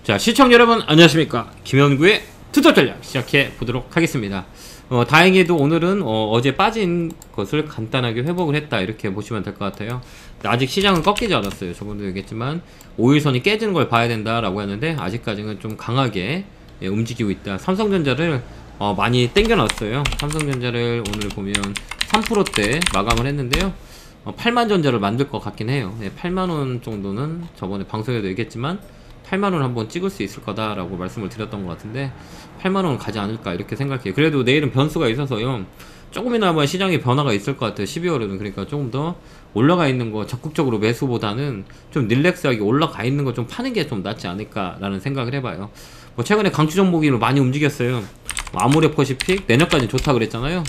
자, 시청자 여러분 안녕하십니까. 김현구의 투자 전략 시작해 보도록 하겠습니다. 다행히도 오늘은 어제 빠진 것을 간단하게 회복을 했다 이렇게 보시면 될 것 같아요. 아직 시장은 꺾이지 않았어요. 저번도 얘기했지만 5일선이 깨지는 걸 봐야 된다라고 했는데 아직까지는 좀 강하게 움직이고 있다. 삼성전자를 많이 땡겨놨어요. 삼성전자를 오늘 보면 3%대 마감을 했는데요. 8만전자를 만들 것 같긴 해요. 8만원 정도는 저번에 방송에도 얘기했지만 8만원 한번 찍을 수 있을 거다라고 말씀을 드렸던 것 같은데 8만원 가지 않을까 이렇게 생각해요. 그래도 내일은 변수가 있어서요, 조금이나마 시장에 변화가 있을 것 같아요. 12월에는. 그러니까 조금 더 올라가 있는 거 적극적으로 매수보다는 좀 릴렉스하게 올라가 있는 거 좀 파는 게 좀 낫지 않을까라는 생각을 해봐요. 최근에 강추 종목이 많이 움직였어요. 아모레퍼시픽 내년까지 좋다 그랬잖아요.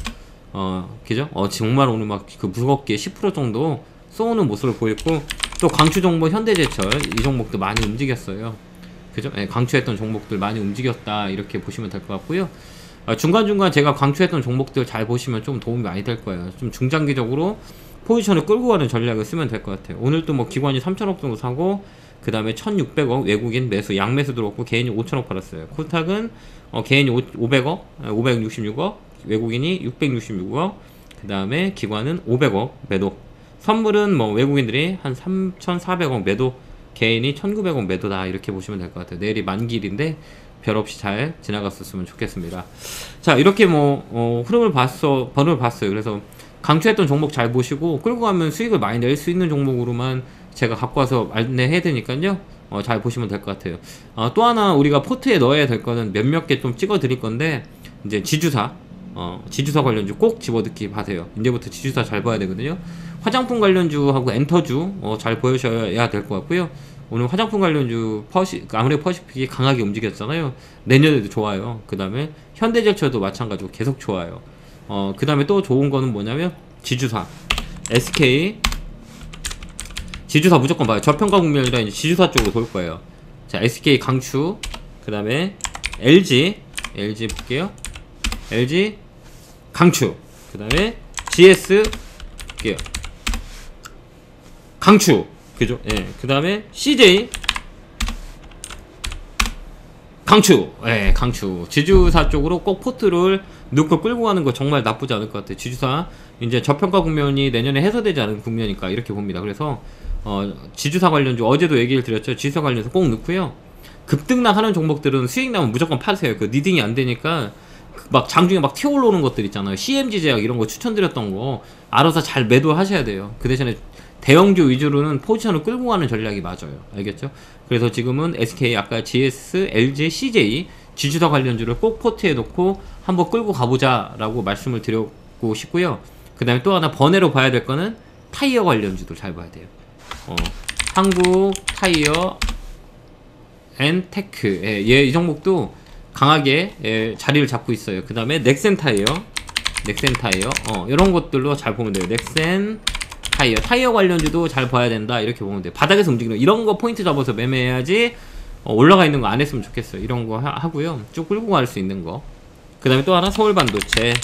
그죠? 정말 오늘 막 그 무겁게 10% 정도 쏘는 모습을 보였고, 또 강추 종목 현대제철 이 종목도 많이 움직였어요. 그죠? 강추했던 종목들 많이 움직였다 이렇게 보시면 될 것 같고요. 중간중간 제가 강추했던 종목들 잘 보시면 좀 도움이 많이 될 거예요. 좀 중장기적으로 포지션을 끌고 가는 전략을 쓰면 될 것 같아요. 오늘도 뭐 기관이 3천억 정도 사고, 그 다음에 1600억 외국인 매수 양매수 들어왔고 개인이 5천억 팔았어요. 코스닥은 개인이 500억 566억 외국인이 666억, 그 다음에 기관은 500억 매도. 선물은 뭐 외국인들이 한 3,400억 매도, 개인이 1,900억 매도다 이렇게 보시면 될 것 같아요. 내일이 만기일인데 별 없이 잘 지나갔었으면 좋겠습니다. 자, 이렇게 흐름을 봤어요. 그래서 강추했던 종목 잘 보시고 끌고 가면 수익을 많이 낼 수 있는 종목으로만 제가 갖고 와서 안내해 드니까요. 잘 보시면 될 것 같아요. 또 하나 우리가 포트에 넣어야 될 거는 몇몇 개 좀 찍어 드릴 건데, 이제 지주사 관련주 꼭 집어넣기 하세요. 이제부터 지주사 잘 봐야 되거든요. 화장품 관련주하고 엔터주 잘 보여셔야 될 것 같고요. 오늘 화장품 관련주 아무래도 퍼시픽이 강하게 움직였잖아요. 내년에도 좋아요. 그 다음에 현대제철도 마찬가지고 계속 좋아요. 그 다음에 또 좋은 거는 뭐냐면 지주사 SK 지주사 무조건 봐요. 저평가 국면이라 이제 지주사 쪽으로 돌 거예요. 자, SK 강추, 그 다음에 LG 볼게요. LG 강추, 그 다음에 GS 볼게요. 강추, 그죠? 예. 그 다음에 CJ 강추, 예, 강추. 지주사 쪽으로 꼭 포트를 넣고 끌고 가는 거 정말 나쁘지 않을 것 같아요. 지주사 이제 저평가 국면이 내년에 해소되지 않은 국면이니까 이렇게 봅니다. 그래서 지주사 관련주 어제도 얘기를 드렸죠. 지주사 관련해서 꼭 넣고요. 급등락 하는 종목들은 수익 나면 무조건 파세요. 그 리딩이 안 되니까 막 장중에 막 튀어 올라오는 것들 있잖아요. CMG 제약 이런 거 추천드렸던 거 알아서 잘 매도하셔야 돼요. 그 대신에 대형주 위주로는 포지션을 끌고 가는 전략이 맞아요. 알겠죠? 그래서 지금은 SK, 아까 GS, LG, CJ 지주사 관련주를 꼭 포트에 놓고 한번 끌고 가보자 라고 말씀을 드리고 싶고요. 그 다음에 또 하나 번외로 봐야 될 거는 타이어 관련주도 잘 봐야 돼요. 한국 타이어 앤 테크, 이 종목도 강하게 자리를 잡고 있어요. 그 다음에 넥센 타이어 이런 것들로 잘 보면 돼요. 넥센 타이어 관련주도 잘 봐야 된다 이렇게 보면 돼요. 바닥에서 움직이는 이런 거 포인트 잡아서 매매해야지. 올라가 있는 거 안 했으면 좋겠어요. 이런 거 하고요. 쭉 끌고 갈 수 있는 거. 그 다음에 또 하나 서울반도체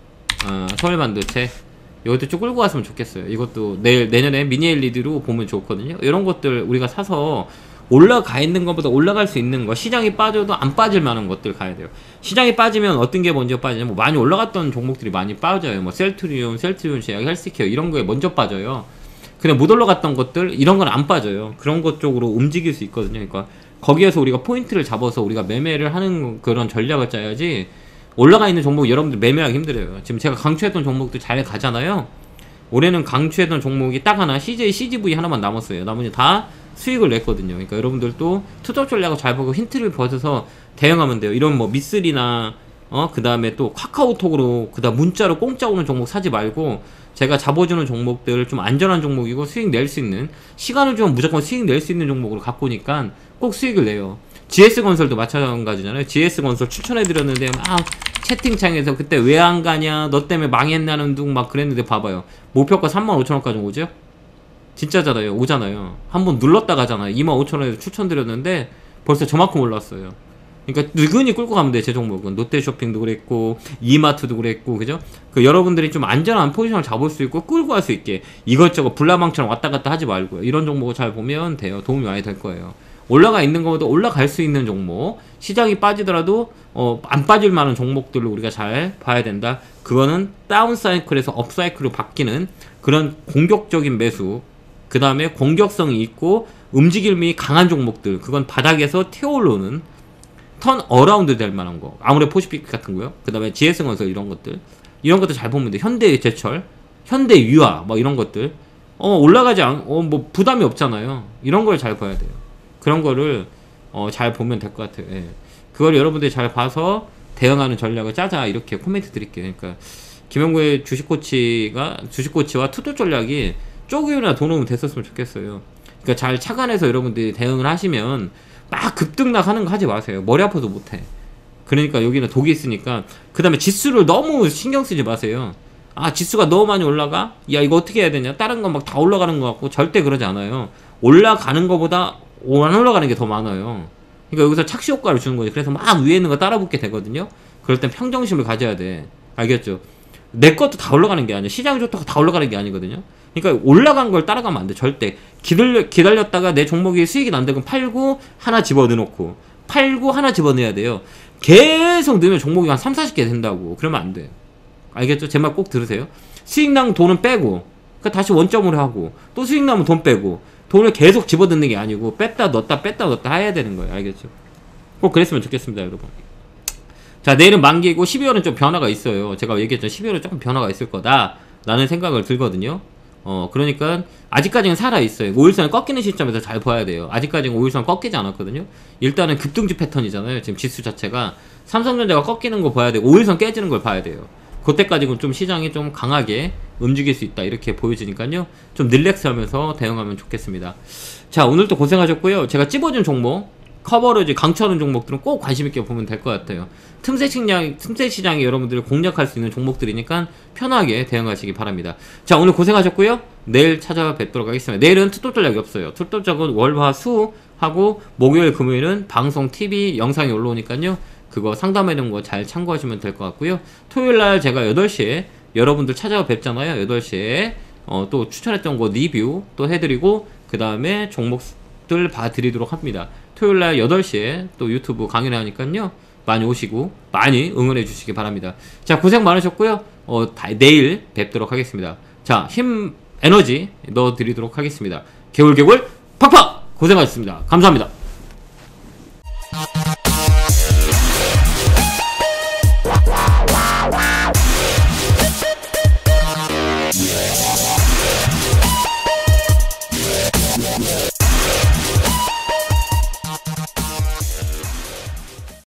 이것도 쭉 끌고 갔으면 좋겠어요. 이것도 내년에 미니 LED로 보면 좋거든요. 이런 것들 우리가 사서 올라가 있는 것보다 올라갈 수 있는 거, 시장이 빠져도 안 빠질 만한 것들 가야 돼요. 시장이 빠지면 어떤 게 먼저 빠지냐면 많이 올라갔던 종목들이 많이 빠져요. 뭐 셀트리온 제약, 헬스케어 이런 거에 먼저 빠져요. 근데 못 올라갔던 것들 이런 건 안 빠져요. 그런 것 쪽으로 움직일 수 있거든요. 그러니까 거기에서 우리가 포인트를 잡아서 우리가 매매를 하는 그런 전략을 짜야지. 올라가 있는 종목 여러분들 매매하기 힘들어요. 지금 제가 강추했던 종목들 잘 가잖아요. 올해는 강추했던 종목이 딱 하나 CGV 하나만 남았어요. 나머지 다 수익을 냈거든요. 그러니까 여러분들도 투자 전략을 잘 보고 힌트를 벗어서 대응하면 돼요. 이런 뭐 미쓰리나 그 다음에 또 카카오톡으로 그다음 문자로 공짜 오는 종목 사지 말고, 제가 잡아주는 종목들 좀 안전한 종목이고 수익 낼 수 있는, 시간을 주면 무조건 수익 낼 수 있는 종목으로 갖고 오니까 꼭 수익을 내요. GS건설도 마찬가지잖아요. GS건설 추천해드렸는데 막 채팅창에서 그때 왜 안 가냐, 너 때문에 망했나는 둥 막 그랬는데 봐봐요. 목표가 35,000원까지 오죠? 진짜잖아요. 오잖아요. 한번 눌렀다 가잖아요. 25,000원에 추천드렸는데 벌써 저만큼 올랐어요. 그러니까 누구니 끌고 가면 돼. 제 종목은 롯데쇼핑도 그랬고 이마트도 그랬고, 그죠? 여러분들이 좀 안전한 포지션을 잡을 수 있고 끌고 갈 수 있게 이것저것 불나방처럼 왔다 갔다 하지 말고요. 이런 종목을 잘 보면 돼요. 도움이 많이 될 거예요. 올라가 있는 것보다 올라갈 수 있는 종목, 시장이 빠지더라도 안 빠질 만한 종목들을 우리가 잘 봐야 된다. 그거는 다운 사이클에서 업 사이클로 바뀌는 그런 공격적인 매수, 그 다음에 공격성이 있고 움직임이 강한 종목들, 그건 바닥에서 튀어올라오는 턴 어라운드 될 만한 거, 아무래도 포시픽 같은 거요. 그 다음에 GS건설 이런 것들 잘 보면 돼. 현대제철, 현대유화 뭐 이런 것들 올라가지 뭐 부담이 없잖아요. 이런 걸 잘 봐야 돼요. 그런 거를 잘 보면 될 것 같아요. 예. 그걸 여러분들이 잘 봐서 대응하는 전략을 짜자, 이렇게 코멘트 드릴게요. 그러니까 김영구의 주식코치와 투자 전략이 조금이나 도움이 됐었으면 좋겠어요. 그러니까 잘 착안해서 여러분들이 대응을 하시면 막 급등락하는 거 하지 마세요. 머리 아파도 못해. 그러니까 여기는 독이 있으니까. 그 다음에 지수를 너무 신경 쓰지 마세요. 아, 지수가 너무 많이 올라가? 야, 이거 어떻게 해야 되냐? 다른 건 막 다 올라가는 것 같고. 절대 그러지 않아요. 올라가는 것보다 안 올라가는 게 더 많아요. 그러니까 여기서 착시 효과를 주는 거지. 그래서 막 위에 있는 거 따라붙게 되거든요. 그럴 땐 평정심을 가져야 돼. 알겠죠? 내 것도 다 올라가는 게 아니야. 시장이 좋다고 다 올라가는 게 아니거든요. 그러니까 올라간 걸 따라가면 안 돼. 절대. 기다렸다가 내 종목이 수익이 난다면 팔고 하나 집어넣고 팔고 하나 집어넣어야 돼요. 계속 넣으면 종목이 한 3, 40개 된다고. 그러면 안 돼. 알겠죠? 제 말 꼭 들으세요. 수익 나면 돈은 빼고, 그러니까 다시 원점으로 하고, 또 수익 나면 돈 빼고, 돈을 계속 집어넣는 게 아니고 뺐다 넣었다 해야 되는 거예요. 알겠죠? 꼭 그랬으면 좋겠습니다, 여러분. 자, 내일은 만기고 12월은 좀 변화가 있어요. 제가 얘기했죠. 12월은 조금 변화가 있을 거다 라는 생각을 들거든요. 그러니까 아직까지는 살아있어요. 5일선 꺾이는 시점에서 잘 봐야 돼요. 아직까지는 5일선 꺾이지 않았거든요. 일단은 급등주 패턴이잖아요. 지금 지수 자체가. 삼성전자가 꺾이는 거 봐야 되고 5일선 깨지는 걸 봐야 돼요. 그때까지는 좀 시장이 좀 강하게 움직일 수 있다, 이렇게 보여지니까요. 좀 릴렉스 하면서 대응하면 좋겠습니다. 자, 오늘도 고생하셨고요. 제가 찝어준 종목, 커버리지 강추하는 종목들은 꼭 관심있게 보면 될 것 같아요. 틈새 시장이 여러분들을 공략할 수 있는 종목들이니까 편하게 대응하시기 바랍니다. 자, 오늘 고생하셨고요. 내일 찾아뵙도록 하겠습니다. 내일은 투톱 전략이 없어요. 투톱 전략은 월, 화, 수 하고 목요일, 금요일은 방송, TV, 영상이 올라오니까요. 그거 상담해놓은 거 잘 참고하시면 될 것 같고요. 토요일날 제가 8시에 여러분들 찾아뵙잖아요. 8시에 또 추천했던 거 리뷰 또 해드리고, 그 다음에 종목들 봐드리도록 합니다. 토요일날 8시에 또 유튜브 강연을 하니까요. 많이 오시고 많이 응원해 주시기 바랍니다. 자, 고생 많으셨고요. 내일 뵙도록 하겠습니다. 자, 힘, 에너지 넣어드리도록 하겠습니다. 개굴 팍팍! 고생하셨습니다. 감사합니다.